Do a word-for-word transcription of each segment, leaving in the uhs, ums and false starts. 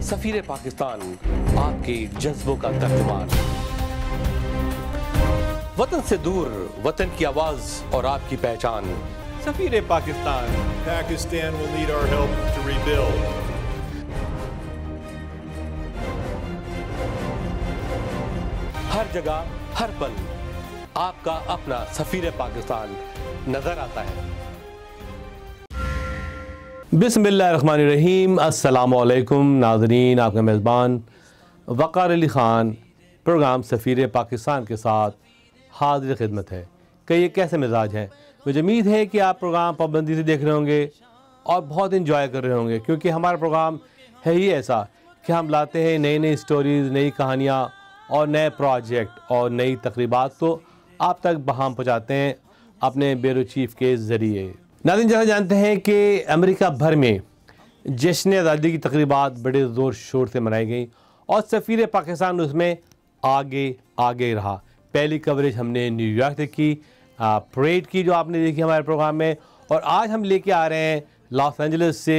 सफीर पाकिस्तान, आपके जज्बों का तर्जुमान। वतन से दूर, वतन की आवाज और आपकी पहचान। सफीर Pakistan. Pakistan will need our help to rebuild. हर जगह, हर पल आपका अपना सफीर पाकिस्तान नजर आता है। बिस्मिल्लाहिर्रहमानिर्रहीम। अस्सलामु अलैकुम नाज़रीन, आपका मेज़बान वक़ार अली ख़ान प्रोग्राम सफ़ीर पाकिस्तान के साथ हाज़िर खिदमत है। कि ये कैसे मिजाज हैं। मुझे उम्मीद है कि आप प्रोग्राम पाबंदी से देख रहे होंगे और बहुत इंजॉय कर रहे होंगे, क्योंकि हमारा प्रोग्राम है ही ऐसा कि हम लाते हैं नई नई स्टोरीज़, नई कहानियाँ और नए प्रोजेक्ट और नई तकरीबात तो आप तक बहाम पहुँचाते हैं अपने ब्यूरो चीफ़ के ज़रिए। नाज़रीन, जैसा जानते हैं कि अमेरिका भर में जश्न आज़ादी की तकरीबात बड़े ज़ोर शोर से मनाई गई और सफ़ीर पाकिस्तान उसमें आगे आगे रहा। पहली कवरेज हमने न्यूयॉर्क से की, परेड की जो आपने देखी हमारे प्रोग्राम में, और आज हम लेके आ रहे हैं लॉस एंजलिस से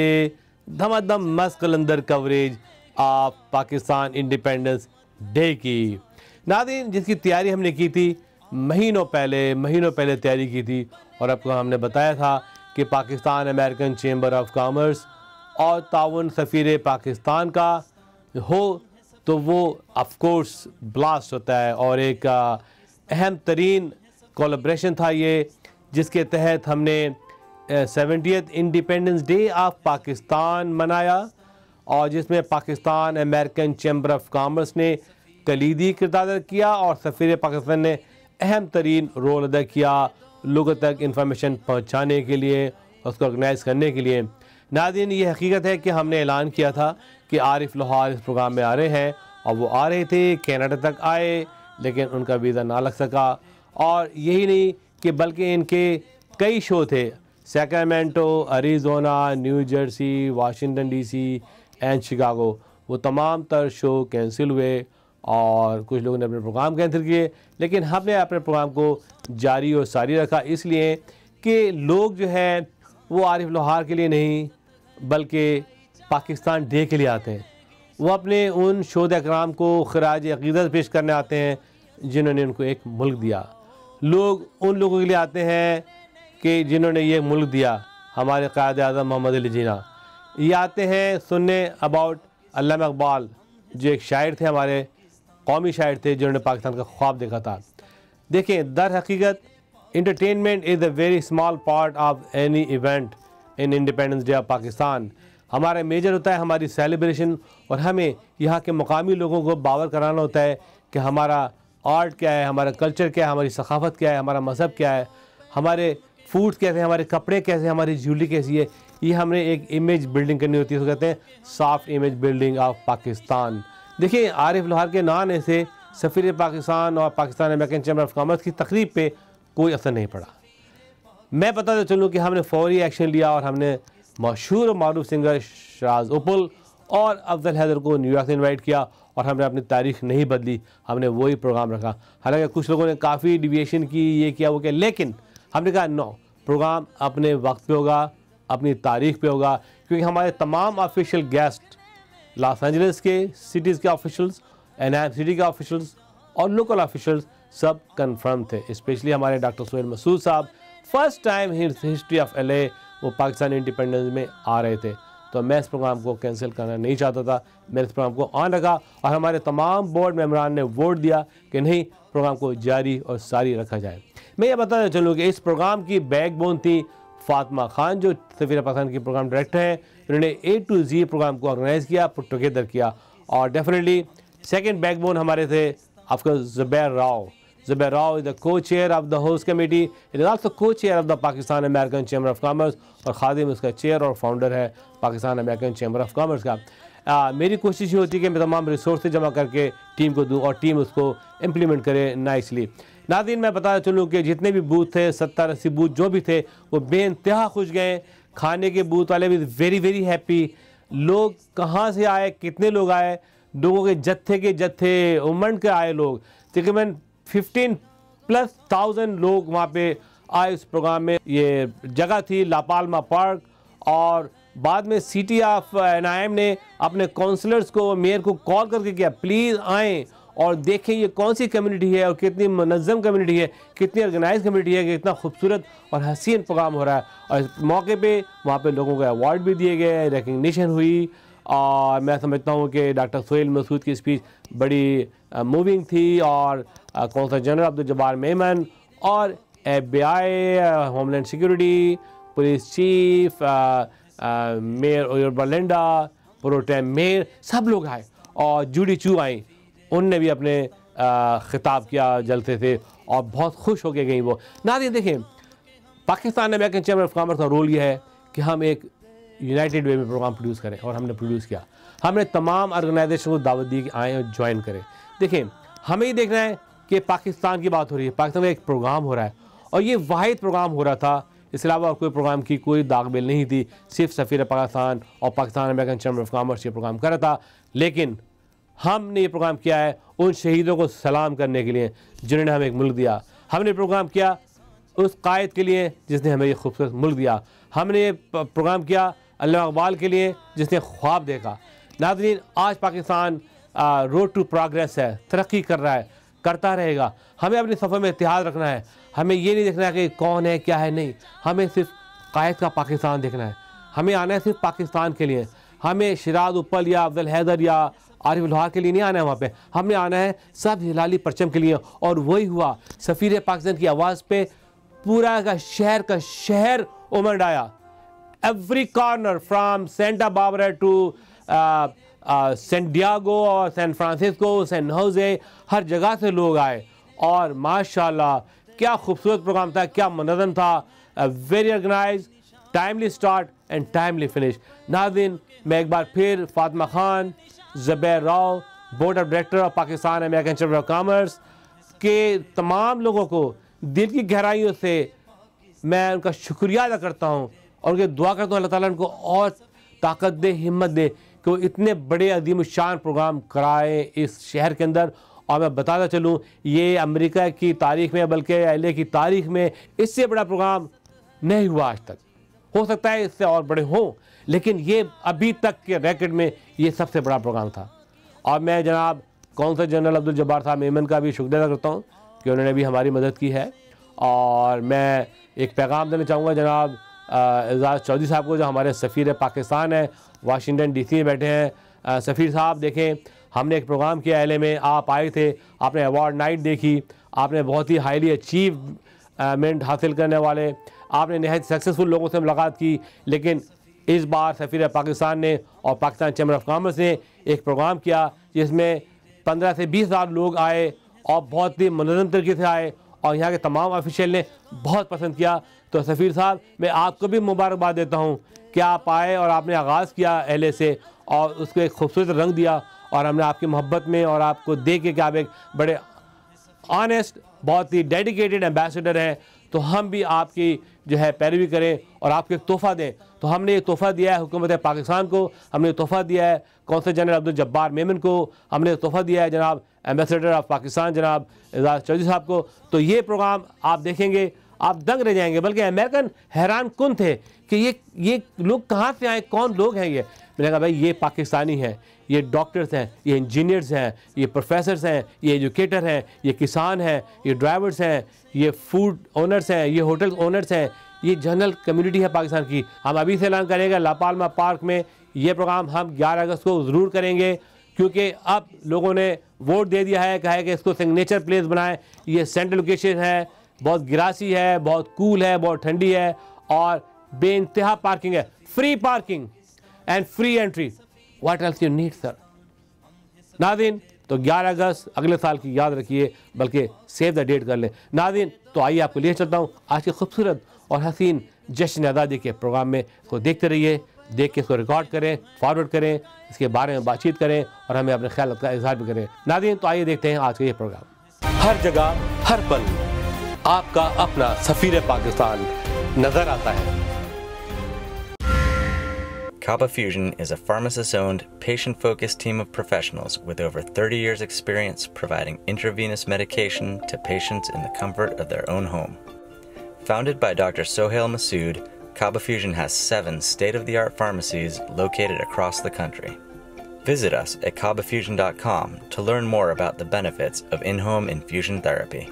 धमाधम मस्त कलंदर coverage of Pakistan independence day की। नाज़रीन, जिसकी तैयारी हमने की थी महीनों पहले महीनों पहले तैयारी की थी, और आपको हमने बताया था कि Pakistan American chamber of commerce और ताउन सफ़ीर पाकिस्तान का हो तो वो ऑफ कोर्स ब्लास्ट होता है, और एक अहम तरीन कोलैबोरेशन था ये, जिसके तहत हमने seventieth independence day of Pakistan मनाया, और जिसमें Pakistan American chamber of commerce ने कलीदी किरदार अदा किया और सफ़ीर पाकिस्तान ने अहम तरीन रोल अदा किया लोगों तक इंफॉर्मेशन पहुंचाने के लिए, उसको ऑर्गेनाइज़ करने के लिए। नाज़रीन, ये हकीकत है कि हमने ऐलान किया था कि आरिफ लोहार इस प्रोग्राम में आ रहे हैं, और वो आ रहे थे, कनाडा तक आए, लेकिन उनका वीज़ा ना लग सका। और यही नहीं कि बल्कि इनके कई शो थे, Sacramento, Arizona, New Jersey, Washington DC and Chicago, वो तमाम तर शो कैंसिल हुए और कुछ लोगों ने अपने प्रोग्राम कैंसिल किए, लेकिन हमने अपने प्रोग्राम को जारी और सारी रखा, इसलिए कि लोग जो है वो आरिफ लोहार के लिए नहीं बल्कि पाकिस्तान डे के लिए आते हैं। वो अपने उन शोध अकराम को खराज अक़ीदत पेश करने आते हैं जिन्होंने उनको एक मुल्क दिया। लोग उन लोगों के लिए आते हैं कि जिन्होंने ये मुल्क दिया, हमारे क़ायद आज़म मोहम्मद अली जिन्ना। ये आते हैं सुनने अबाउट अल्लामा इक़बाल, जो एक शायर थे, हमारे कौमी शायर थे, जिन्होंने पाकिस्तान का ख्वाब देखा था। देखें, दर हकीकत entertainment is a very small part of any event in independence day of Pakistan. हमारा मेजर होता है हमारी सेलिब्रेशन, और हमें यहाँ के मुकामी लोगों को बावर कराना होता है कि हमारा आर्ट क्या है, हमारा कल्चर क्या है, हमारी सकाफ़त क्या है, हमारा मज़हब क्या है, हमारे फूड कैसे हैं, हमारे कपड़े कैसे हैं, हमारी ज्वेलरी कैसी है। ये हमने एक इमेज बिल्डिंग करनी होती है, उसको कहते हैं soft image building of Pakistan. देखिए, आरिफ लोहार के ना आने से सफ़ीर पाकिस्तान और Pakistan American chamber of commerce की तकरीब पे कोई असर नहीं पड़ा। मैं बताता चलूँ कि हमने फौरी एक्शन लिया और हमने मशहूर और मारूफ सिंगर शराज उपुल और अफजल हैदर को न्यूयॉर्क से इनवाइट किया, और हमने अपनी तारीख नहीं बदली, हमने वही प्रोग्राम रखा। हालांकि कुछ लोगों ने काफ़ी डिविएशन की, ये किया वो किया, लेकिन हमने कहा नो, प्रोग्राम अपने वक्त पे होगा, अपनी तारीख पे होगा, क्योंकि हमारे तमाम ऑफिशियल गेस्ट लॉस एंजलिस के सिटीज़ के ऑफिशल्स, एनआईएम सिटी के ऑफिशल्स और लोकल ऑफिशल्स सब कंफर्म थे। स्पेशली हमारे डॉक्टर सोहेल मसूद साहब first time history of LA वो पाकिस्तान इंडिपेंडेंस में आ रहे थे, तो मैं इस प्रोग्राम को कैंसिल करना नहीं चाहता था। मैंने इस प्रोग्राम को ऑन रखा और हमारे तमाम बोर्ड मेम्बरान ने वोट दिया कि नहीं, प्रोग्राम को जारी और सारी रखा जाए। मैं ये बताना चलूँ कि इस प्रोग्राम की बैकबोन थी फातिमा खान, जो सफ़ीर पाकिस्तान की प्रोग्राम डायरेक्टर हैं। उन्होंने ए टू जी प्रोग्राम को ऑर्गेनाइज़ किया, पुट टुगेदर किया, और डेफिनेटली सेकंड बैकबोन हमारे थे of course Zubair Rao. Zubair Rao is the co chair of the host committee, it is also co chair of the Pakistan American chamber of commerce, और खादिम उसका चेयर और फाउंडर है Pakistan American chamber of commerce का। आ, मेरी कोशिश ये होती है कि मैं तमाम रिसोर्स जमा करके टीम को दूँ और टीम उसको इम्प्लीमेंट करे नाइसली। नाज़रीन, मैं बताना चलूँ कि जितने भी बूथ थे, सत्तर अस्सी बूथ जो भी थे, वो बेइंतहा खुश गए। खाने के बूथ वाले भी वेरी वेरी हैप्पी। लोग कहाँ से आए, कितने लोग आए, लोगों के जत्थे के जत्थे उमंड के आए लोग, तकरीबन फिफ्टीन प्लस थाउजेंड लोग वहाँ पे आए इस प्रोग्राम में। ये जगह थी ला पाल्मा पार्क, और बाद में city of Anaheim ने अपने काउंसलर्स को, मेयर को कॉल करके किया प्लीज़ आएँ और देखें ये कौन सी कम्युनिटी है और कितनी मनज़्ज़म कम्युनिटी है, कितनी ऑर्गेनाइज कम्युनिटी है कि इतना खूबसूरत और हसीन प्रोग्राम हो रहा है। और इस मौके पे वहाँ पे लोगों को अवार्ड भी दिए गए, रिकग्निशन हुई। और मैं समझता हूँ कि डॉक्टर सोहेल मसूद की स्पीच बड़ी मूविंग थी और कौंसल जनरल अब्दुल जब्बार मेमन और F B I, homeland security, police chief, mayor ओयर लिंडा, प्रोटेम मेयर, सब लोग आए और जूडी चू आई, उनने भी अपने ख़िताब किया जलसे से और बहुत खुश होके गई वो। नाज़रीन देखें, Pakistan American chamber of commerce का रोल ये है कि हम एक यूनाइटेड वे में प्रोग्राम प्रोड्यूस करें और हमने प्रोड्यूस किया। हमने तमाम ऑर्गेनाइजेशन को दावत दी कि आएँ और ज्वाइन करें। देखें, हमें ये देखना है कि पाकिस्तान की बात हो रही है, पाकिस्तान का एक प्रोग्राम हो रहा है और ये वाहिद प्रोग्राम हो रहा था, इसके अलावा कोई प्रोग्राम की कोई दागबिल नहीं थी, सिर्फ सफ़ीर पाकिस्तान और Pakistan American chamber of commerce ये प्रोग्राम कर रहा था। लेकिन हमने ये प्रोग्राम किया है उन शहीदों को सलाम करने के लिए जिन्होंने हमें एक मुल्क दिया। हमने प्रोग्राम किया उस कायद के लिए जिसने हमें ये खूबसूरत मुल्क दिया। हमने ये प्रोग्राम किया अल्लाह इकबाल के लिए जिसने ख्वाब देखा। नाज़रीन, आज पाकिस्तान रोड टू प्रोग्रेस है, तरक्की कर रहा है, करता रहेगा। हमें अपने सफ़र में इत्तेहाद रखना है। हमें ये नहीं देखना है कि कौन है क्या है, नहीं, हमें सिर्फ कायद का पाकिस्तान देखना है। हमें आना है सिर्फ पाकिस्तान के लिए। हमें शिराज उपल या अफजल हैदर या आरिफ लोहार के लिए नहीं आना है वहाँ पे, हमने आना है सब हिलाली परचम के लिए। और वही हुआ, सफ़ीर पाकिस्तान की आवाज़ पे पूरा का शहर का शहर उमड़ आया। Every corner from Santa Barbara to San Diego और सैन फ्रांसिस्को, सैन होजे, हर जगह से लोग आए और माशाल्लाह क्या खूबसूरत प्रोग्राम था, क्या मनोरंजन था। Very organise, timely start and timely finish. नाज़रीन, मैं एक बार फिर Fatima Khan, Zubair Rao, board of director of Pakistan American chamber of commerce के तमाम लोगों को दिल की गहराइयों से मैं उनका शुक्रिया अदा करता हूँ और उनके दुआ करता हूँ अल्लाह ताला उनको और ताकत दे, हिम्मत दे कि वो इतने बड़े अजीम शान प्रोग्राम कराए इस शहर के अंदर। और मैं बताता चलूँ, ये अमेरिका की तारीख़ में, बल्कि एल ए की तारीख़ में इससे बड़ा प्रोग्राम नहीं हुआ आज तक। हो सकता है इससे और बड़े हों, लेकिन ये अभी तक के रैकेट में ये सबसे बड़ा प्रोग्राम था। और मैं जनाब कौंसल जनरल अब्दुल जब्बार साहब मेमन का भी शुक्रिया अदा करता हूँ कि उन्होंने भी हमारी मदद की है। और मैं एक पैगाम देना चाहूँगा जनाब एजाज़ चौधरी साहब को, जो हमारे सफ़ीर पाकिस्तान है, वाशिंगटन डी सी में बैठे हैं। सफ़ीर साहब, देखें, हमने एक प्रोग्राम किया एल ए में, आप आए थे, आपने अवार्ड नाइट देखी, आपने बहुत ही हाईली अचीवमेंट हासिल करने वाले, आपने नहायत सक्सेसफुल लोगों से मुलाकात की। लेकिन इस बार सफ़ीर पाकिस्तान ने और पाकिस्तान चैम्बर ऑफ कॉमर्स ने एक प्रोग्राम किया जिसमें पंद्रह से बीस हज़ार लोग आए और बहुत ही मनोरंजन तरीके से आए और यहाँ के तमाम ऑफिशियल ने बहुत पसंद किया। तो सफ़ीर साहब, मैं आपको भी मुबारकबाद देता हूँ कि आप आए और आपने आगाज़ किया एल ए से और उसको एक खूबसूरत रंग दिया और हमने आपकी मोहब्बत में और आपको देख के कि आप एक बड़े ऑनेस्ट, बहुत ही डेडिकेटेड एम्बेसडर हैं, तो हम भी आपकी जो है पैरवी करें और आपको एक तोहफ़ा दें। तो हमने ये तोहफ़ा दिया है हुकूमत पाकिस्तान को, हमने तोहफ़ा दिया है कौंसल जनरल अब्दुल जब्बार मेमन को, हमने तोहफ़ा दिया है जनाब एम्बेसडर ऑफ पाकिस्तान जनाब एजाज़ चौधरी साहब को। तो ये प्रोग्राम आप देखेंगे, आप दंग रह जाएंगे, बल्कि अमेरिकन हैरान कुन थे कि ये ये लोग कहाँ से आए, कौन लोग हैं ये। मैंने कहा भाई ये पाकिस्तानी हैं, ये डॉक्टर्स हैं, ये इंजीनियर्स हैं, ये प्रोफेसर्स हैं, ये एजुकेटर हैं, ये किसान हैं, ये ड्राइवर्स हैं, ये फूड ओनर्स हैं, ये होटल ओनर्स हैं, ये जनरल कम्युनिटी है पाकिस्तान की। हम अभी से ऐलान करेंगे ला पाल्मा पार्क में ये प्रोग्राम हम ग्यारह अगस्त को ज़रूर करेंगे, क्योंकि अब लोगों ने वोट दे दिया है, कहा है कि इसको सिग्नेचर प्लेस बनाएं। ये सेंट्रल लोकेशन है, बहुत गिरासी है, बहुत कूल है, बहुत ठंडी है और बेइंतहा पार्किंग है, free parking and free entry. What else you need sir. नाज़रीन, तो ग्यारह अगस्त अगले साल की याद रखिए, बल्कि सेव द डेट कर लें। नाज़रीन, तो आइए आपको लिए चलता हूँ आज के खूबसूरत और हसीन जश्न आज़ादी के प्रोग्राम में। को देखते रहिए, देख के इसको रिकॉर्ड करें, फॉरवर्ड करें, इसके बारे में बातचीत करें और हमें अपने ख्याल का इजहार भी करें। नाज़रीन, तो आइए देखते हैं आज का ये प्रोग्राम। हर जगह हर पल आपका अपना सफ़ीर पाकिस्तान नजर आता है। Kaba Fusion is a pharmacist-owned, patient-focused team of professionals with over thirty years experience providing intravenous medication to patients in the comfort of their own home. Founded by Doctor Sohail Masood, Kaba Fusion has seven state-of-the-art pharmacies located across the country. Visit us at kaba fusion dot com to learn more about the benefits of in-home infusion therapy.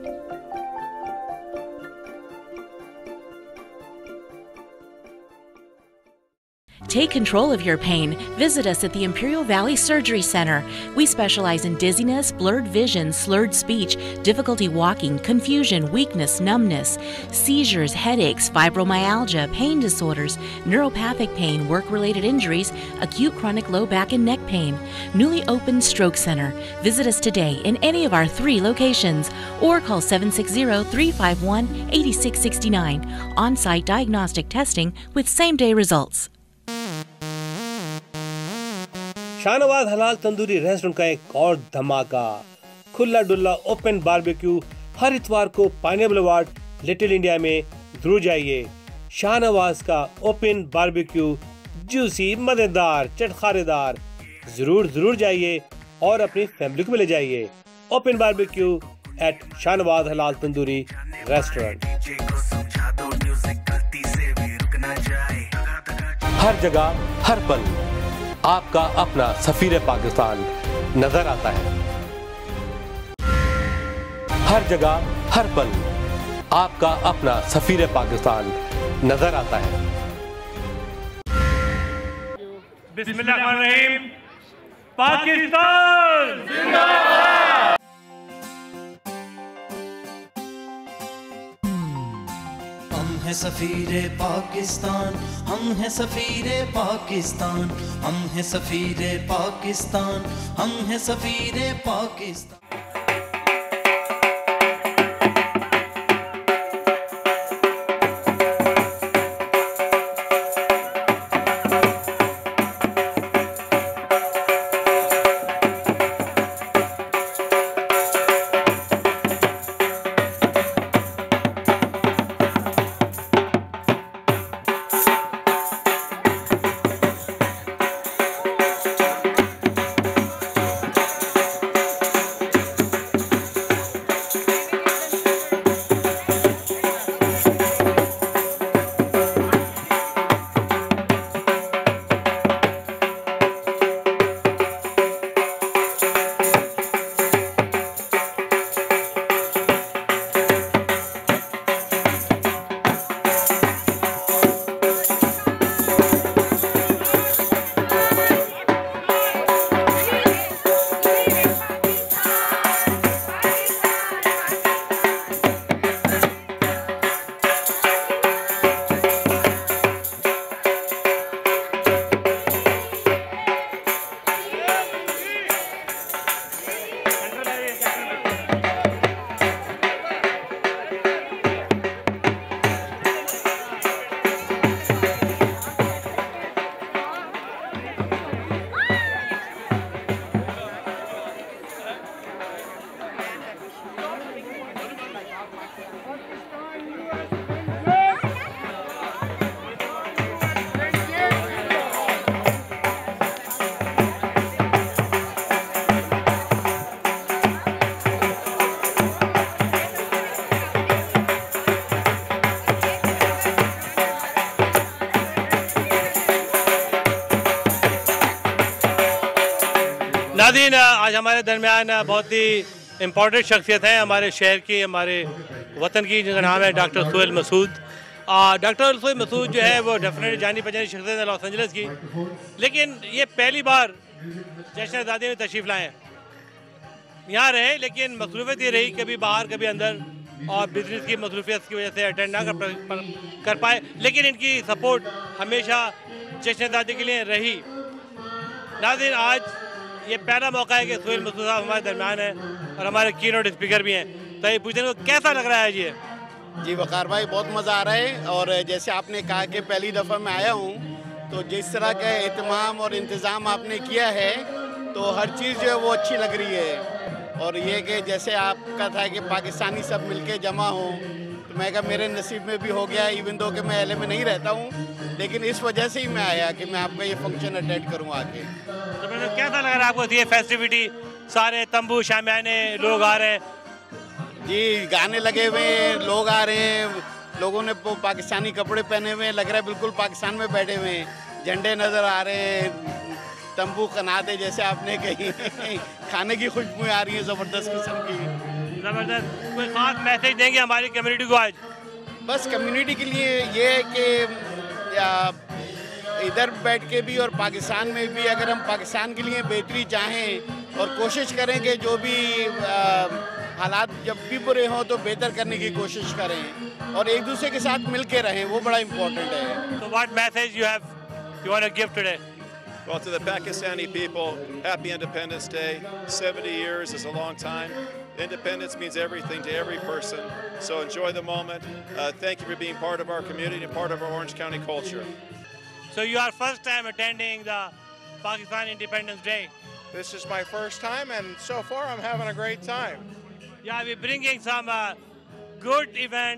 Take control of your pain. Visit us at the Imperial Valley Surgery Center. We specialize in dizziness, blurred vision, slurred speech, difficulty walking, confusion, weakness, numbness, seizures, headaches, fibromyalgia, pain disorders, neuropathic pain, work-related injuries, acute chronic low back and neck pain. Newly opened Stroke Center. Visit us today in any of our three locations or call seven six zero, three five one, eight six six nine. On-site diagnostic testing with same-day results. Shahnawaz हलाल tandoori restaurant का एक और धमाका, खुला Dulla open barbecue हर इतवार को pineapple award little India में जरूर जाइए। शाहनवाज का ओपन बारबेक्यू जूसी, मजेदार, चटखारेदार, जरूर जरूर जाइए और अपनी फैमिली को ले जाइए। ओपन बारबेक्यू एट शाहनवाज हलाल तंदूरी रेस्टोरेंट। हर जगह हर पल आपका अपना सफीर पाकिस्तान नजर आता है। हर जगह हर पल आपका अपना सफीर पाकिस्तान नजर आता है। बिस्मिल्लाहिर्रहमानिर्रहीम। पाकिस्तान जिंदाबाद। हम हैं सफीरे पाकिस्तान, हम हैं सफीरे पाकिस्तान, हम हैं सफीरे पाकिस्तान, हम हैं सफीरे पाकिस्तान। नाज़रीन, आज हमारे दरमियान बहुत ही इम्पोर्टेंट शख्सियत है हमारे शहर की, हमारे वतन की, जिनका नाम है डॉक्टर सुहेल मसूद। डॉक्टर सुहेल मसूद जो है वो डेफिनेटली जानी पहचानी शख्सियत है लॉस एंजलिस की, लेकिन ये पहली बार जश्न आज़ादी में तशरीफ़ लाए हैं। यहाँ रहे लेकिन मसरूफियत ये रही, कभी बाहर कभी अंदर, और बिजनेस की मसरूफियत की वजह से अटेंड ना कर, कर पाए, लेकिन इनकी सपोर्ट हमेशा जश्न आज़ादी के लिए रही। नाज़रीन, आज ये पहला मौका है कि सुहेल मसूद साहब हमारे दरमियान है और हमारे कीनोट स्पीकर भी हैं, तो ये पूछने को कैसा लग रहा है जी? जी वकार भाई, बहुत मज़ा आ रहा है, और जैसे आपने कहा कि पहली दफ़ा मैं आया हूँ, तो जिस तरह का एहतमाम और इंतज़ाम आपने किया है तो हर चीज़ जो है वो अच्छी लग रही है। और ये कि जैसे आपका था कि पाकिस्तानी सब मिलके जमा हों, तो मैं कहा मेरे नसीब में भी हो गया, इवन दो कि मैं एल ए में नहीं रहता हूँ, लेकिन इस वजह से ही मैं आया कि मैं आपका ये फंक्शन अटेंड करूँ आके। तो मतलब कैसा लग रहा है आपको ये फेस्टिविटी? सारे तंबू शामियाने लोग आ रहे हैं जी, गाने लगे हुए हैं, लोग आ रहे हैं, लोगों ने वो पाकिस्तानी कपड़े पहने हुए हैं, लग रहा है बिल्कुल पाकिस्तान में बैठे हुए हैं। झंडे नज़र आ रहे हैं, तंबू कनाते जैसे आपने कही खाने की खुशबू आ रही है ज़बरदस्त किस्म की। ज़बरदस्त। कोई ख़ास मैसेज देंगे हमारी कम्युनिटी को आज? बस कम्युनिटी के लिए ये है कि इधर बैठ के भी और पाकिस्तान में भी अगर हम पाकिस्तान के लिए बेहतरी चाहें और कोशिश करें कि जो भी आ, हालात जब भी बुरे हों तो बेहतर करने की कोशिश करें और एक दूसरे के साथ मिल के रहें, वो बड़ा इम्पोर्टेंट है। So what message you have you want to give today? Well, to the Pakistani people, happy Independence Day. seventy years is a long time. Independence means everything to every person. So enjoy the moment. Uh, thank you for being part of our community and part of our Orange County culture. So you are first time attending the Pakistan Independence Day. This is my first time, and so far I'm having a great time. Yeah, we're bringing some uh, good event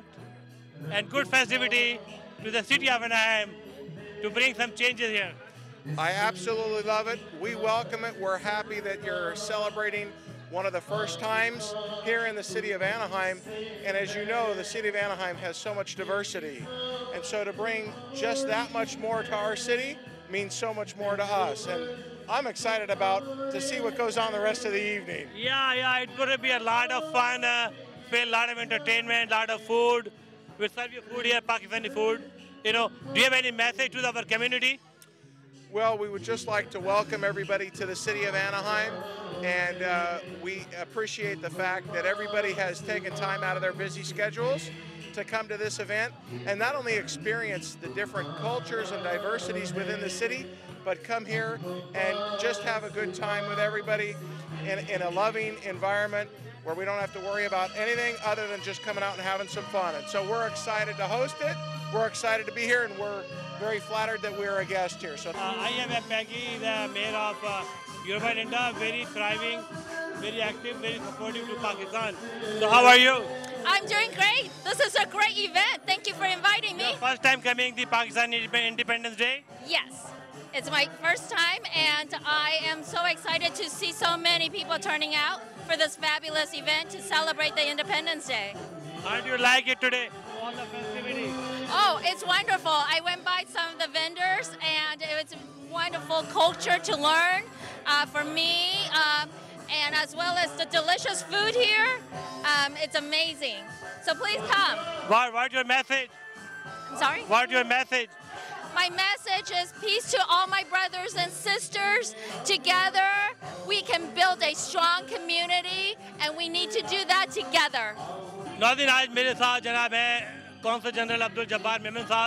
and good festivity to the city of Anaheim to bring some changes here. I absolutely love it. We welcome it. We're happy that you're celebrating one of the first times here in the city of Anaheim. And as you know, the city of Anaheim has so much diversity. And so to bring just that much more to our city means so much more to us. And I'm excited about to see what goes on the rest of the evening. Yeah, yeah, it's going to be a lot of fun, uh, a lot of entertainment, a lot of food. We serve you food here, Pakistani food. You know, do you have any message to our community? Well, we would just like to welcome everybody to the city of Anaheim, and uh, we appreciate the fact that everybody has taken time out of their busy schedules to come to this event and not only experience the different cultures and diversities within the city, but come here and just have a good time with everybody in, in a loving environment where we don't have to worry about anything other than just coming out and having some fun. And so we're excited to host it. We're excited to be here, and we're very flattered that we're a guest here. So, uh, I am Peggy, the mayor of uh, Europe India, very thriving, very active, very supportive to Pakistan. So how are you? I'm doing great. This is a great event. Thank you for inviting me. Your first time coming the Pakistan Independence Day? Yes. It's my first time, and I am so excited to see so many people turning out for this fabulous event to celebrate the Independence Day. How do you like it today? All the festivities. Oh, it's wonderful. I went by some of the vendors, and it's a wonderful culture to learn uh, for me, um, and as well as the delicious food here. Um, it's amazing. So please come. What, what's your message? I'm sorry? What's your message? My message is peace to all my brothers and sisters. Together, we can build a strong community, and we need to do that together. नाज़रीन, आज मेरे साथ जनाब हैं consul general Abdul Jabbar Memon साहब,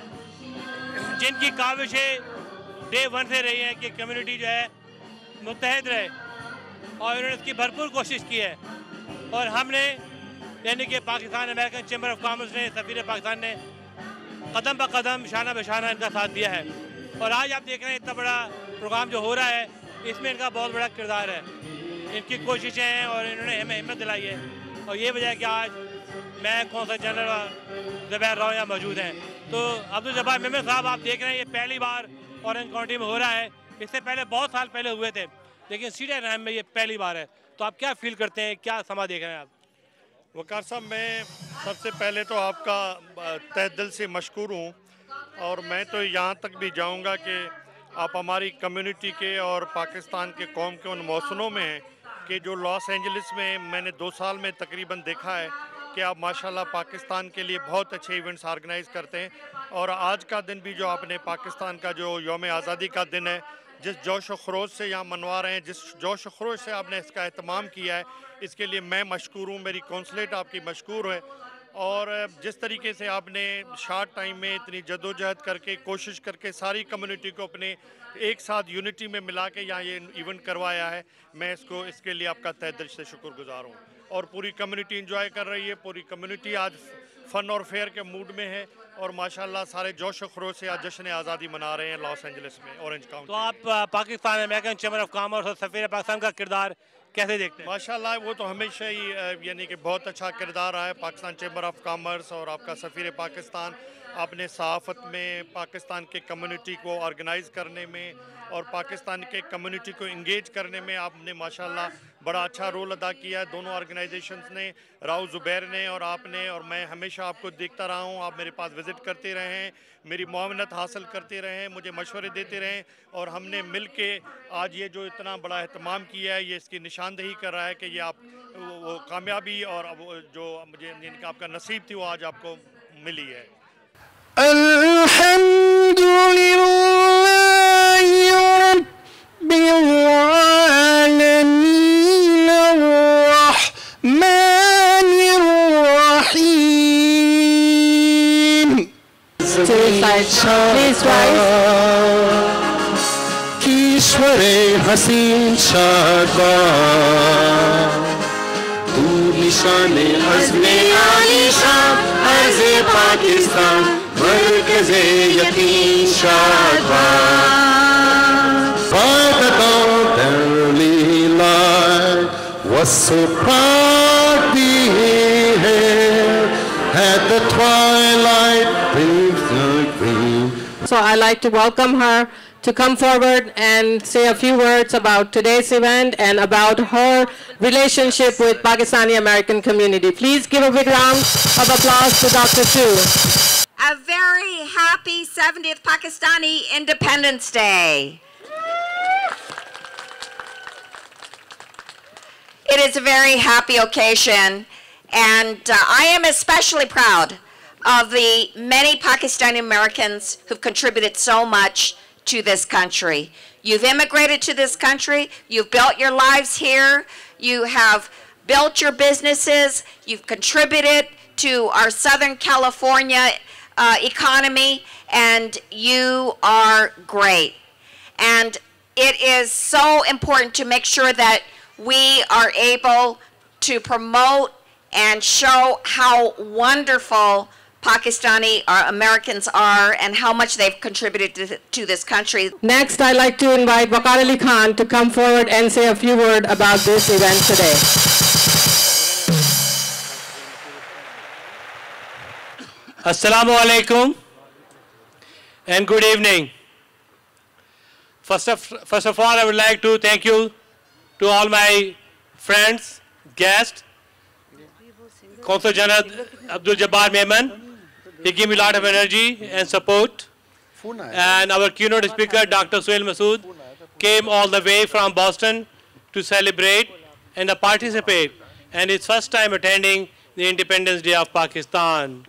जिनकी काविशें day one से रही हैं कि कम्युनिटी जो है मुत्तहद रहे, और उन्होंने इसकी भरपूर कोशिश की है। और हमने यानी कि Pakistan American chamber of commerce ने, सफीर पाकिस्तान ने कदम ब कदम शाना बशाना इनका साथ दिया है। और आज आप देख रहे हैं इतना बड़ा प्रोग्राम जो हो रहा है, इसमें इनका बहुत बड़ा किरदार है, इनकी कोशिशें हैं और इन्होंने हमें हिम्मत दिलाई है। और ये वजह है कि आज मैं कौंसल जनरल ज़ुबैर राव यहाँ मौजूद हैं। तो अब्दुल जब्बार मेमन साहब, आप देख रहे हैं ये पहली बार ऑरेंज काउंटी में हो रहा है। इससे पहले बहुत साल पहले हुए थे, लेकिन सिटी अनाहेम में ये पहली बार है। तो आप क्या फील करते हैं, क्या समा देख रहे हैं आप? वकार साहब, मैं सबसे पहले तो आपका तहे दिल से मशकूर हूँ, और मैं तो यहाँ तक भी जाऊँगा कि आप हमारी कम्युनिटी के और पाकिस्तान के कौम के उन मौसमों में हैं कि जो लॉस एंजलिस में मैंने दो साल में तकरीबन देखा है कि आप माशाल्लाह पाकिस्तान के लिए बहुत अच्छे इवेंट्स ऑर्गेनाइज करते हैं। और आज का दिन भी जो आपने पाकिस्तान का जो यौम आज़ादी का दिन है, जिस जोश व खरोश से यहाँ मनवा रहे हैं, जिस जोश व खरोश से आपने इसका एहतमाम किया है, इसके लिए मैं मशकूर हूँ, मेरी कौंसलेट आपकी मशकूर है। और जिस तरीके से आपने शार्ट टाइम में इतनी जदोजहद करके, कोशिश करके सारी कम्युनिटी को अपने एक साथ यूनिटी में मिला के यहाँ ये इवेंट करवाया है, मैं इसको इसके लिए आपका तहे दिल से शुक्रगुजार हूँ। और पूरी कम्युनिटी इंजॉय कर रही है, पूरी कम्युनिटी आज फ़न और फेयर के मूड में है, और माशाल्लाह सारे जोश व खरोश से आज जश्न आज़ादी मना रहे हैं लॉस एंजलिस में, ऑरेंज काउंटी। तो आप Pakistan American chamber of commerce और सफीर पाकिस्तान का किरदार कैसे देखते हैं? माशाल्लाह वो तो हमेशा ही यानी कि बहुत अच्छा किरदार रहा है पाकिस्तान चैम्बर ऑफ कॉमर्स और आपका सफीर पाकिस्तान। आपने सहाफ़त में पाकिस्तान के कम्युनिटी को ऑर्गेनाइज़ करने में और पाकिस्तान के कम्युनिटी को इंगेज करने में आपने माशाल्लाह बड़ा अच्छा रोल अदा किया है दोनों ऑर्गेनाइजेशंस ने, राव ज़ुबैर ने और आपने, और मैं हमेशा आपको देखता रहा हूँ, आप मेरे पास विज़िट करते रहे हैं, मेरी मुआवनत हासिल करते रहे हैं, मुझे मशवरे देते रहे, और हमने मिल के आज ये जो इतना बड़ा एहतमाम किया है, ये इसकी निशानदेही कर रहा है कि ये आप वो, वो कामयाबी और वो जो मुझे जिनका आपका नसीब थी वो आज आपको मिली है। ईश्वरे हसीन शाबाश तू निशाने अज़्मे आलीशान अर्ज़े पाकिस्तान मरकज़े यकीन शाबाश Father don't barely lie was so proud being here at the twilight brings the green. So I'd like to welcome her to come forward and say a few words about today's event and about her relationship with Pakistani American community. Please give a big round of applause to Doctor Chu. A very happy seventieth Pakistani Independence Day. It is a very happy occasion, and uh, I am especially proud of the many Pakistani Americans who've contributed so much to this country. You've immigrated to this country, you've built your lives here, you have built your businesses, you've contributed to our Southern California uh, economy, and you are great. And it is so important to make sure that we are able to promote and show how wonderful Pakistani or Americans are and how much they've contributed to, to this country. Next, I'd like to invite Waqar Ali Khan to come forward and say a few words about this event today. Assalamu alaikum and good evening. First of, first of all, I would like to thank you to all my friends, guests, Consul General Abdul Jabbar Memon. He gave me a lot of energy and support. And our keynote speaker, Doctor Suhail Masood, came all the way from Boston to celebrate and participate. And it's first time attending the Independence Day of Pakistan.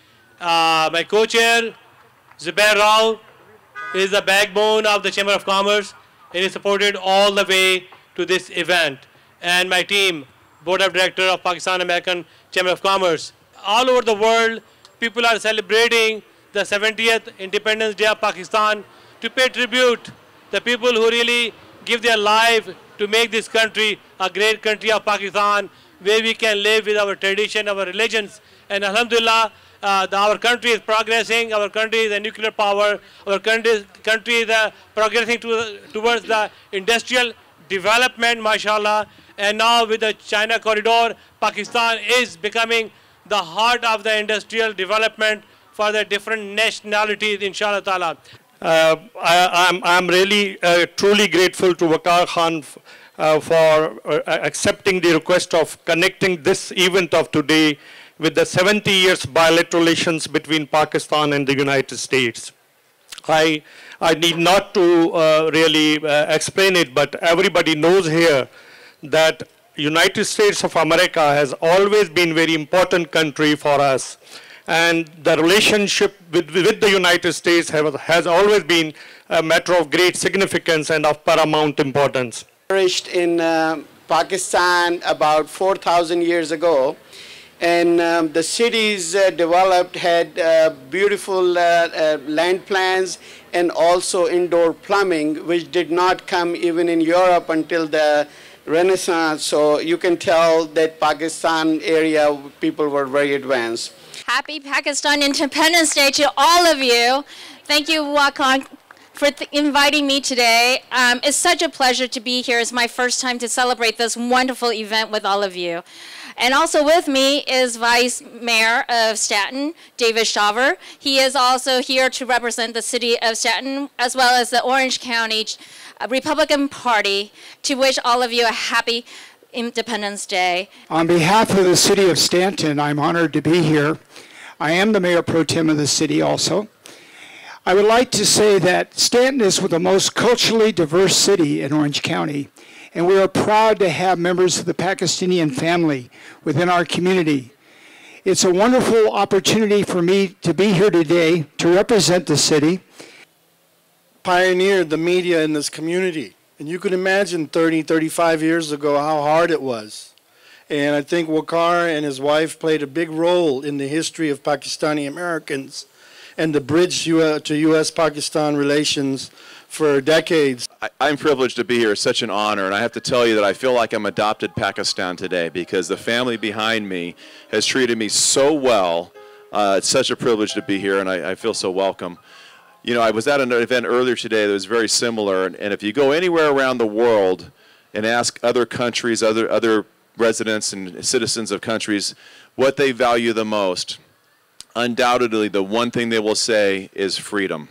Uh, my co-chair, Zubair Rao, is the backbone of the Chamber of Commerce, and he supported all the way to this event. And my team, Board of Directors of Pakistan American Chamber of Commerce. All over the world, people are celebrating the seventieth Independence Day of Pakistan to pay tribute the people who really give their life to make this country a great country of Pakistan, where we can live with our tradition, our religions. And alhamdulillah, uh, the, our country is progressing, our country is a nuclear power, our country, country is uh, progressing to, towards the industrial development, mashallah. And now with the China corridor, Pakistan is becoming the heart of the industrial development for the different nationalities, inshallah ta'ala. Uh, I, I'm, I'm really uh, truly grateful to Waqar Khan uh, for uh, accepting the request of connecting this event of today with the seventy years bilateral relations between Pakistan and the United States. I, I need not to uh, really uh, explain it, but everybody knows here that United States of America has always been a very important country for us. And the relationship with, with the United States have, has always been a matter of great significance and of paramount importance. Flourished in uh, Pakistan about four thousand years ago, and um, the cities uh, developed, had uh, beautiful uh, uh, land plans and also indoor plumbing, which did not come even in Europe until the Renaissance. So you can tell that Pakistan area people were very advanced. Happy Pakistan Independence Day to all of you. Thank you, Waqar, for th inviting me today. Um, it's such a pleasure to be here. It's my first time to celebrate this wonderful event with all of you. And also with me is Vice Mayor of Staten, David Shaver. He is also here to represent the city of Staten, as well as the Orange County Republican Party, to wish all of you a happy Independence Day. On behalf of the city of Stanton, I'm honored to be here. I am the mayor pro tem of the city also. I would like to say that Stanton is the most culturally diverse city in Orange County, and we are proud to have members of the Pakistani family within our community. It's a wonderful opportunity for me to be here today to represent the city. Pioneered the media in this community. And you can imagine thirty, thirty-five years ago how hard it was. And I think Waqar and his wife played a big role in the history of Pakistani Americans and the bridge to U S Pakistan relations for decades. I, I'm privileged to be here. It's such an honor. And I have to tell you that I feel like I'm adopted Pakistan today because the family behind me has treated me so well. Uh, it's such a privilege to be here, and I, I feel so welcome. You know, I was at an event earlier today that was very similar, and, and if you go anywhere around the world and ask other countries, other, other residents and citizens of countries what they value the most, undoubtedly the one thing they will say is freedom.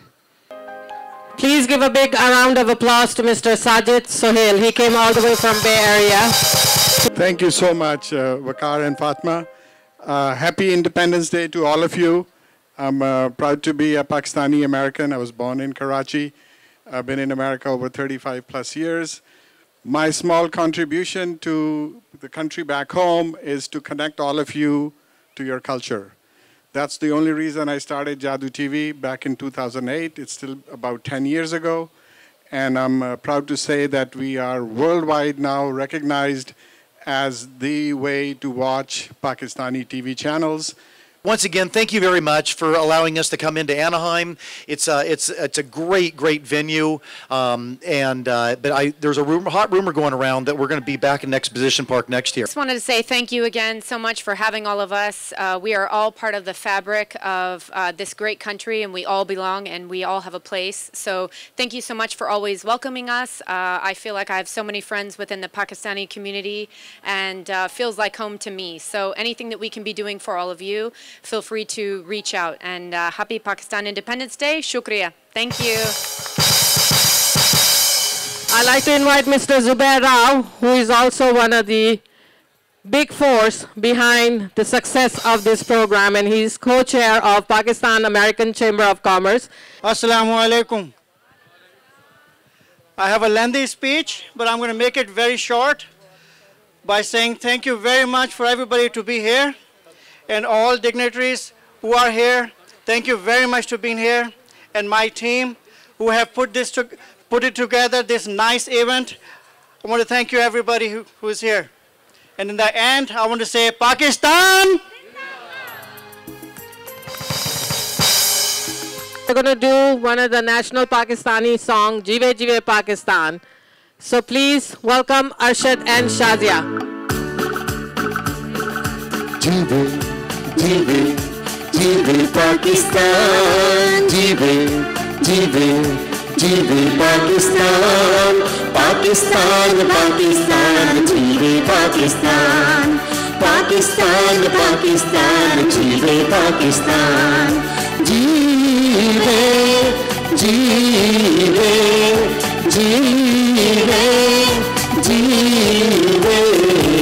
Please give a big round of applause to Mister Sajid Sohail. He came all the way from Bay Area. Thank you so much, uh, Waqar and Fatma. Uh, happy Independence Day to all of you. I'm uh, proud to be a Pakistani American. I was born in Karachi. I've been in America over thirty-five plus years. My small contribution to the country back home is to connect all of you to your culture. That's the only reason I started Jadoo T V back in two thousand eight. It's still about ten years ago. And I'm uh, proud to say that we are worldwide now recognized as the way to watch Pakistani T V channels. Once again, thank you very much for allowing us to come into Anaheim. It's a, it's, it's a great, great venue. Um, and uh, but I, there's a rumor, hot rumor going around that we're going to be back in Exposition Park next year. I just wanted to say thank you again so much for having all of us. Uh, we are all part of the fabric of uh, this great country, and we all belong, and we all have a place. So thank you so much for always welcoming us. Uh, I feel like I have so many friends within the Pakistani community, and uh, feels like home to me. So anything that we can be doing for all of you, feel free to reach out. And uh, happy Pakistan Independence Day. Shukriya. Thank you. I'd like to invite Mister Zubair Rao, who is also one of the big force behind the success of this program, and he's co-chair of Pakistan American Chamber of Commerce. Assalamu alaikum. I have a lengthy speech, but I'm going to make it very short by saying thank you very much for everybody to be here. And all dignitaries who are here, thank you very much for being here. And my team who have put this to, put it together, this nice event. I want to thank you everybody who, who is here. And in the end, I want to say Pakistan. We're going to do one of the national Pakistani song, Jeeve Jeeve Pakistan. So please welcome Arshad and Shazia. Jeeve, Jeeve, Jeeve Pakistan, Jeeve, Jeeve, Jeeve Pakistan, Pakistan, Pakistan, Jeeve Pakistan, Pakistan, Pakistan, Jeeve Pakistan, Jeeve, Jeeve, Jeeve, Jeeve.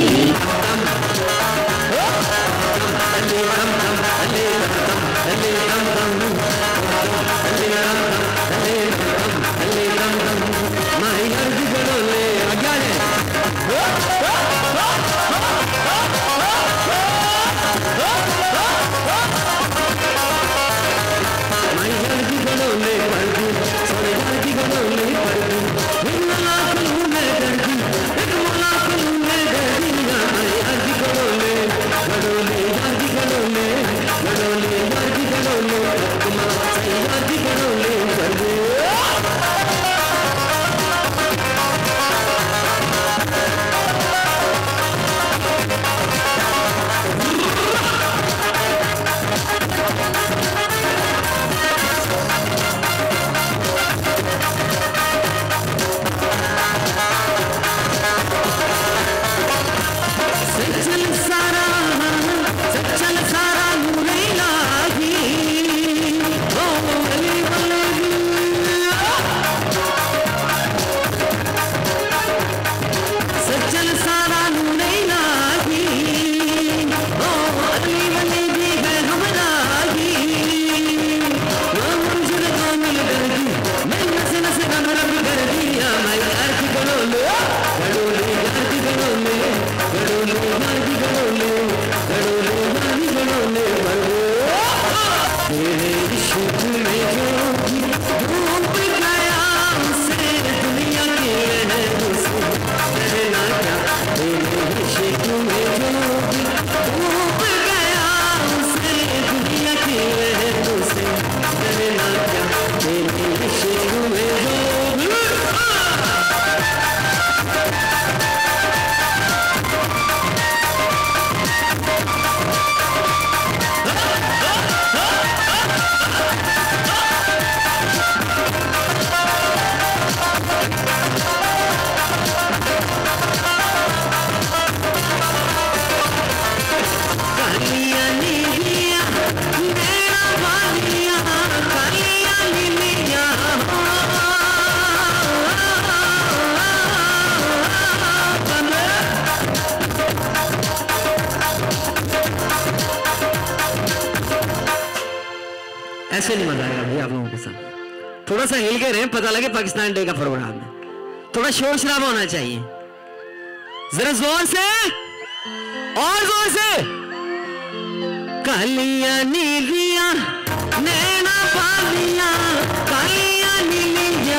ऐसे नहीं मजा आएगा भाई आप लोगों के साथ। थोड़ा सा हिल के रहें, पता लगे पाकिस्तान डे का प्रोग्राम है। थोड़ा शोर शराबा होना चाहिए, जरा जोर से और जोर से। कालिया नीलिया नैना पालिया, Kaliya Neelia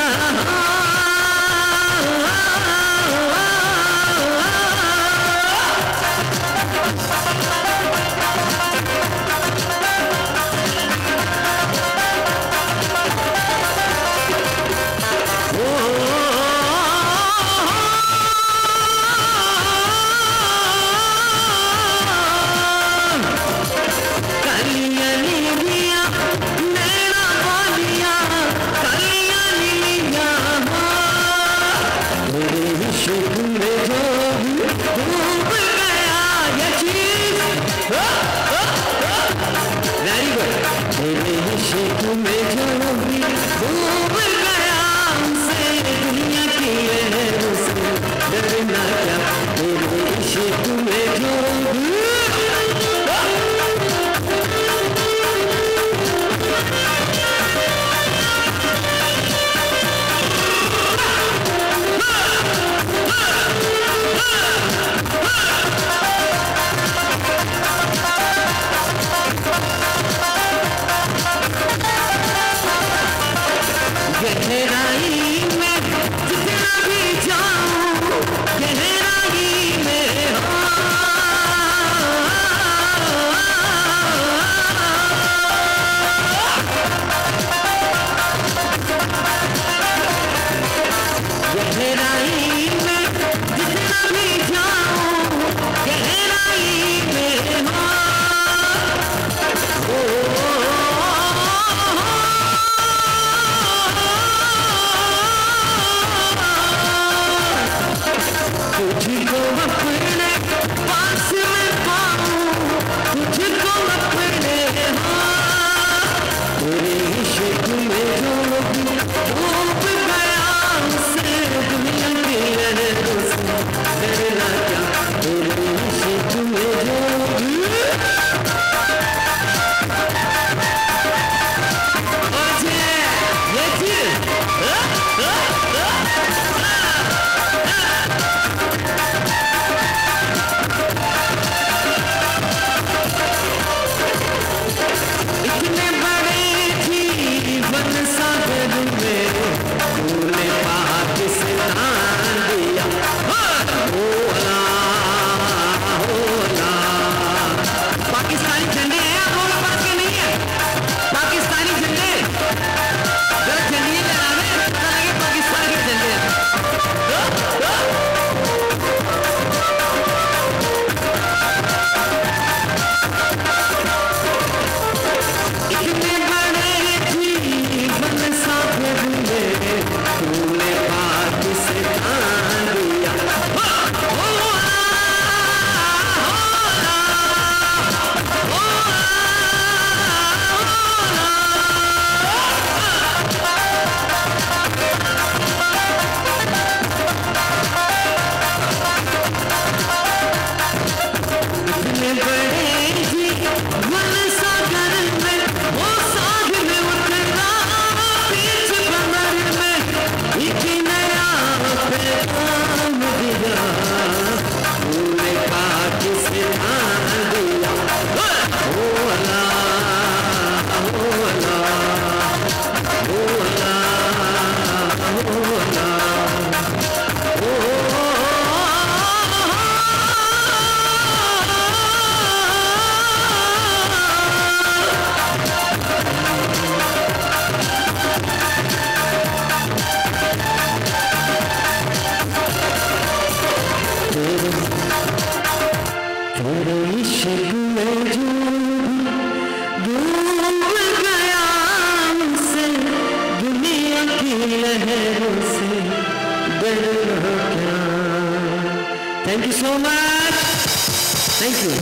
Thank you so much. Thank you.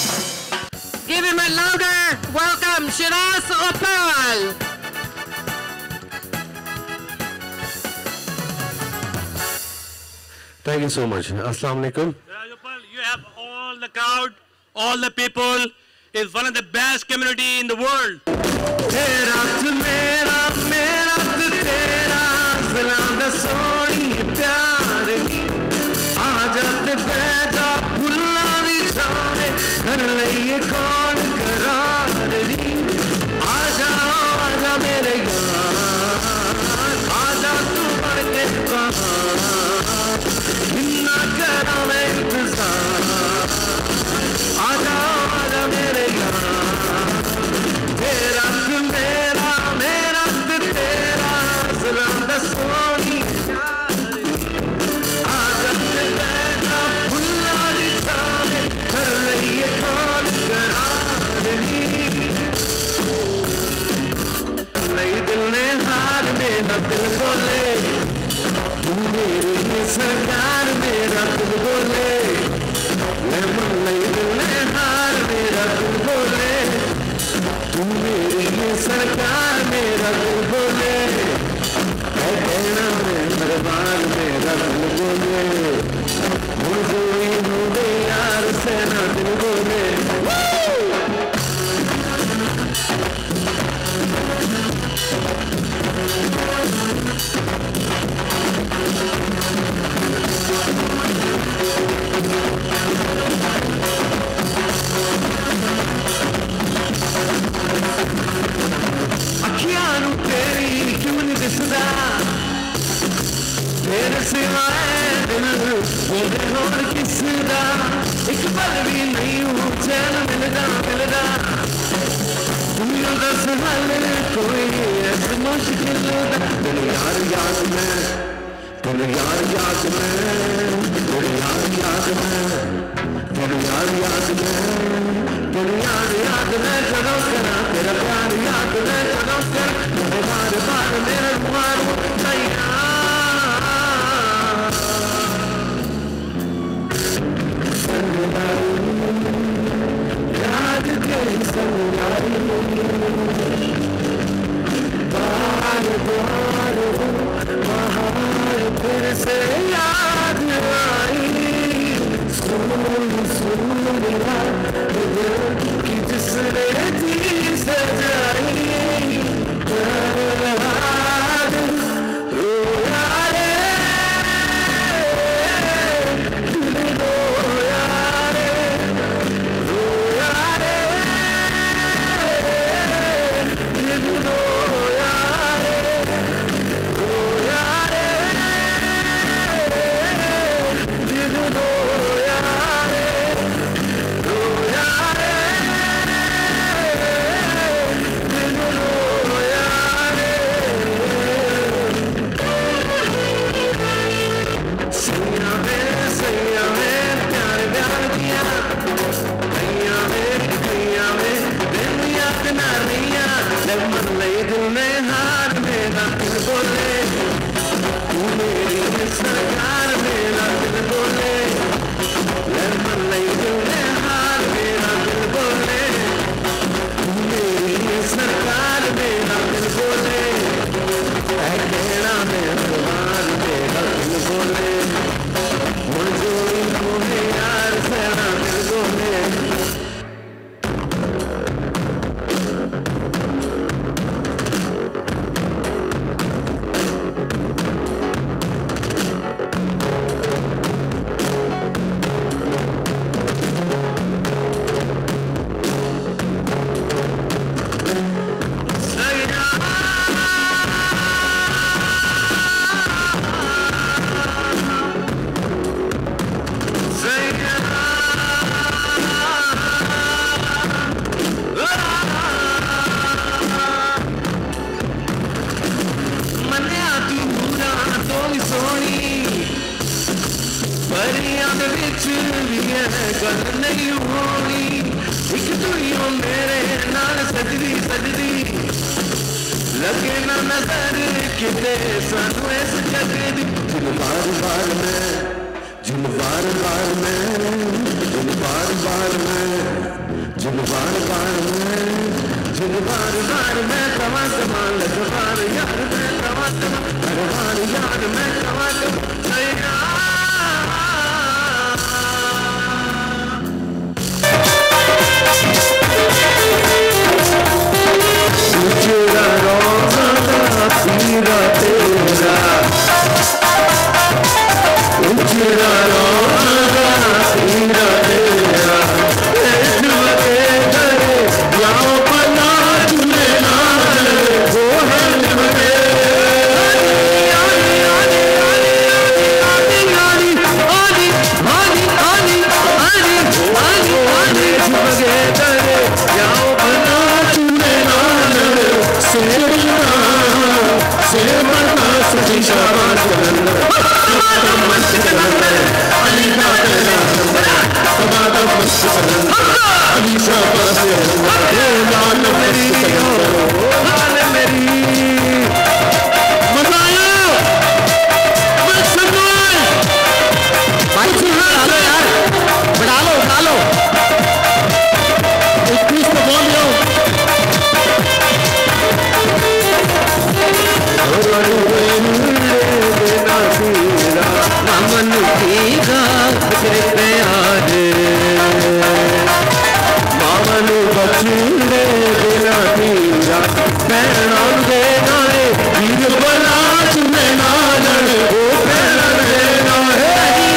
Give him a louder welcome, Shiraz Opal. Thank you so much. Assalamu alaikum. You have all the crowd, all the people is one of the best community in the world. सरकार मेरा दिल बोले, मैं मन नहीं दिल हार मेरा दिल बोले, तू मेरी ये सरकार मेरा दिल बोले, मैं कहना मैं दरबार मेरा दिल बोले, मुझे मुझे यार से ना दिल बोले। अखियां तेरी क्यों नहीं दिसदा, तेरे सिवाय दिल मुझे और किसदा, एक पल भी नहीं हूँ चैन मिलदा मिलदा, तुम यो दस हाल कोई ऐसा मुश्किल दा, तेरे यार याद में, तेरे यार याद में, तेरे यार याद में, तेरे यार याद में, तेरे यार याद में करो करा, तेरा प्यार याद में करो कर, तेरे बार बार मेरे मारो नैया। याद के संगारी, बार बार बाहर फिर से याद आई, सुन सुन याद कि जिसने जी सजाई, याद रोया रे, दिल रोया रे, रोया रे, दिल रोया रे, रोया रे, दिल रोया रे, रोया रे, दिल रोया रे। सैया में सैया में प्यार प्यार किया, कैया में कैया में दिल याद ना लिया, जब मन लई दिल में हाथ मेरा दिल बोले, तू मेरी सरकार मेरा दिल बोले, जब मन लई दिल में हाथ मेरा दिल बोले, तू मेरी सरकार मेरा दिल बोले, ऐ कहना मेरा दरबार मेरा दिल बोले, मुझे मुझे यार से ना दिल बोले। मन्या तू पूरा तोली सोनी, परियां दे विच भी है गल नहीं होनी, एक दुनिया मेरे नाल सजदी सजदी, लगे ना नजर किते सानू इस जग दी, दिल बार बार में, दिल बार बार में, दिल बार बार में, दिल बार बार में, दिल बार बार में कमा कमा लगवार यार में कमा कमा, हर बार यार में कमा कमा सैया। We'll be right back. से प्यार मामनू बचूंदे बिना मीरा पैना दे नाले वीर बना चुने नालन ओ पैना दे नाले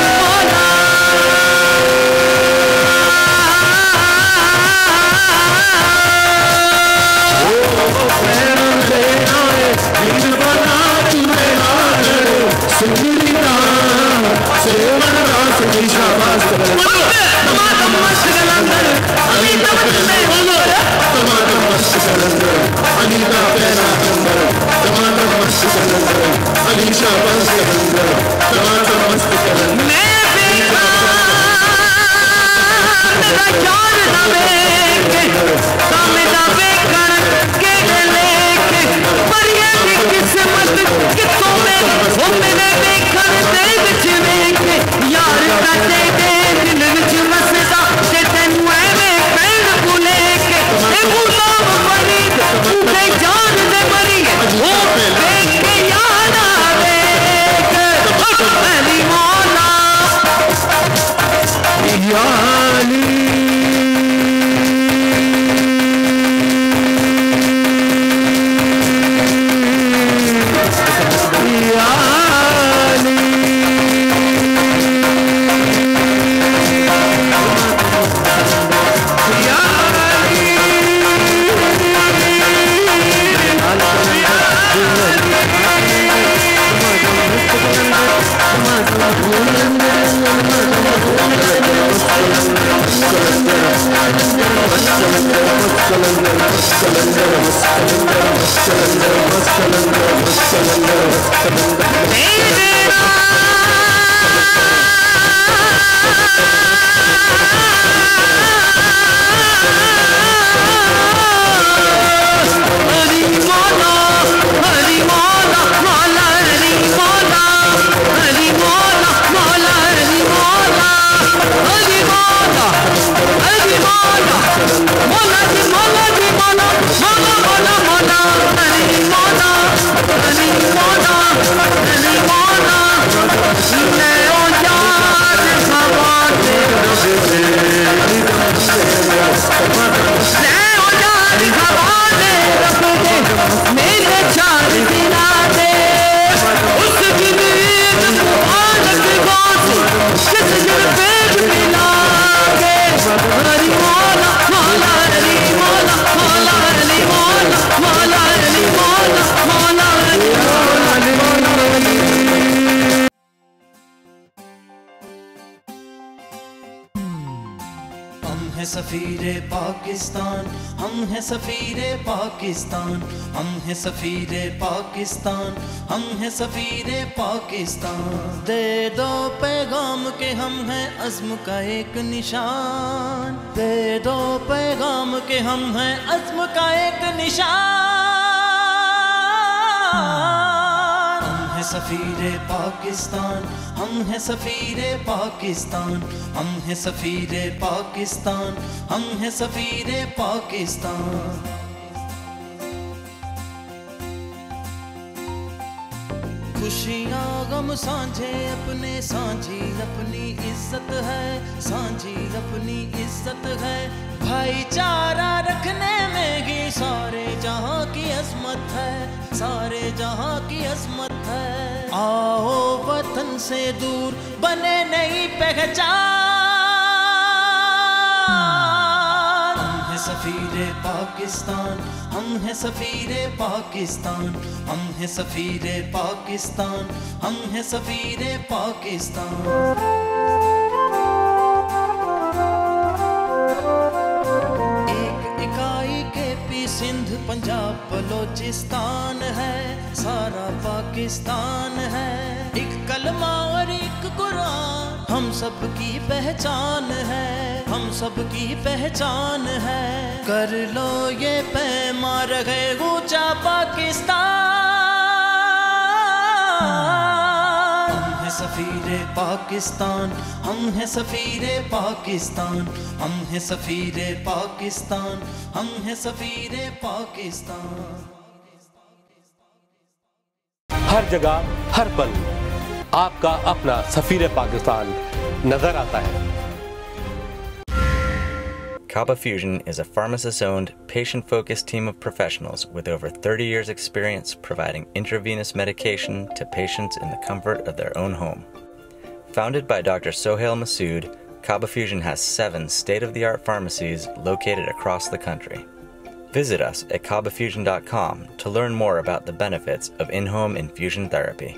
सफीरे पाकिस्तान, हम हैं सफीरे पाकिस्तान, हम हैं सफीरे पाकिस्तान, हम हैं सफीरे पाकिस्तान। दे दो पैगाम के हम हैं अज़्म का एक निशान, दे दो पैगाम के हम हैं अज़्म का एक निशान। हम हैं सफीरे पाकिस्तान, हम हैं सफीरे पाकिस्तान, हम हैं सफीरे पाकिस्तान, हम हैं सफीरे पाकिस्तान। खुशियाँ गम सांझे अपने, सांझी अपनी इज्जत है, सांझी अपनी इज्जत है। भाईचारा रखने में ही सारे जहाँ की अज़मत है, सारे जहाँ की अज़मत है। आओ वतन से दूर बने नई पहचान। हम हैं सफीरे पाकिस्तान, हम हैं सफीरे पाकिस्तान, हम हैं सफीरे पाकिस्तान, हम हैं सफीरे पाकिस्तान। सिंध पंजाब बलोचिस्तान है, सारा पाकिस्तान है। एक कलमा और एक कुरान हम सब की पहचान है, हम सब की पहचान है। कर लो ये पैमा रहे ऊंचा पाकिस्तान। हम हैं सफीरे पाकिस्तान, हम हैं सफीरे पाकिस्तान, हम हैं सफीरे पाकिस्तान, हम हैं सफीरे पाकिस्तान। हर जगह हर पल आपका अपना सफीर पाकिस्तान नजर आता है। Kaba Fusion is a pharmacist-owned, patient-focused team of professionals with over thirty years' experience providing intravenous medication to patients in the comfort of their own home. Founded by Doctor Sohail Masood, Kaba Fusion has seven state-of-the-art pharmacies located across the country. Visit us at kaba fusion dot com to learn more about the benefits of in-home infusion therapy.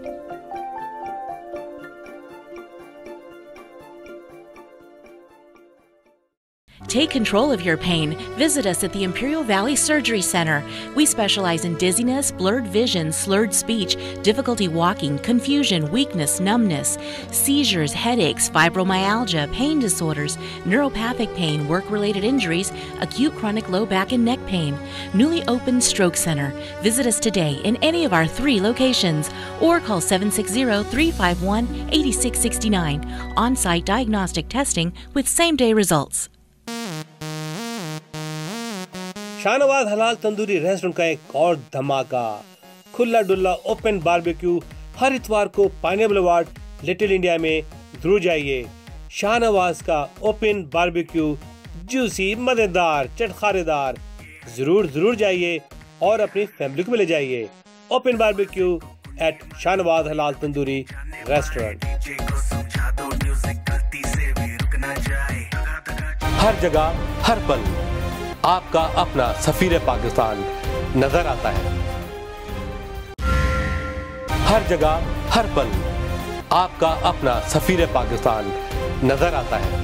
Take control of your pain. Visit us at the Imperial Valley Surgery Center. We specialize in dizziness, blurred vision, slurred speech, difficulty walking, confusion, weakness, numbness, seizures, headaches, fibromyalgia, pain disorders, neuropathic pain, work-related injuries, acute chronic low back and neck pain. Newly opened Stroke Center. Visit us today in any of our three locations or call seven six zero, three five one, eight six six nine. On-site diagnostic testing with same-day results. Shahnawaz हलाल tandoori restaurant का एक और धमाका, खुला Dulla open barbecue हर इतवार को pineapple award little India में जरूर जाइए। शाहनवाज का ओपन बारबेक्यू जूसी, मजेदार, चटखारेदार, जरूर जरूर जाइए और अपनी फैमिली को भी ले जाइए। ओपन बारबेक्यू एट शाहनवाज हलाल तंदूरी रेस्टोरेंट। हर जगह हर पल आपका अपना सफीर पाकिस्तान नजर आता है। हर जगह हर पल आपका अपना सफीर पाकिस्तान नजर आता है।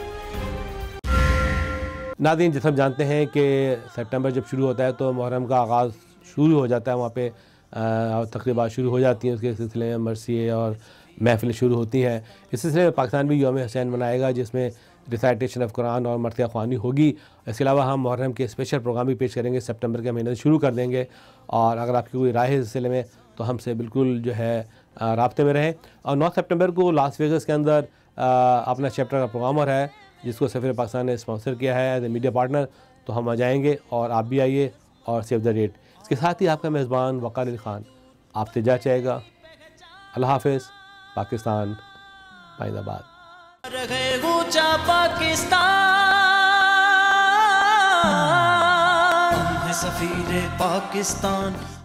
नाज़रीन, जैसे हम जानते हैं कि सितंबर जब शुरू होता है तो मुहर्रम का आगाज़ शुरू हो जाता है, वहाँ पे तकरीबात शुरू हो जाती हैं, उसके सिलसिले में मरसिए और महफिलें शुरू होती हैं। इस सिलसिले में पाकिस्तान भी यौम हुसैन मनाएगा, जिसमें रिसाइटेशन ऑफ कुरान और मरसिया ख्वानी होगी। इसके अलावा हम मुहर्रम के स्पेशल प्रोग्राम भी पेश करेंगे, सितंबर के महीने से शुरू कर देंगे। और अगर आपकी कोई राय है इस सिलसिले में तो हमसे बिल्कुल जो है राब्ते में रहें। और नौ सितंबर को लास वेगस के अंदर अपना चैप्टर का प्रोग्राम हो रहा है, जिसको सफ़ीर पाकिस्तान ने स्पॉन्सर किया है एज ए मीडिया पार्टनर। तो हम आ जाएंगे और आप भी आइए और सेव द डेट। इसके साथ ही आपका मेज़बान वक़ार अली ख़ान आपसे जा चाहेगा। अल्लाह हाफ़िज़। पाकिस्तान जिंदाबाद। रहे ऊंचा पाकिस्तान है सफीर पाकिस्तान।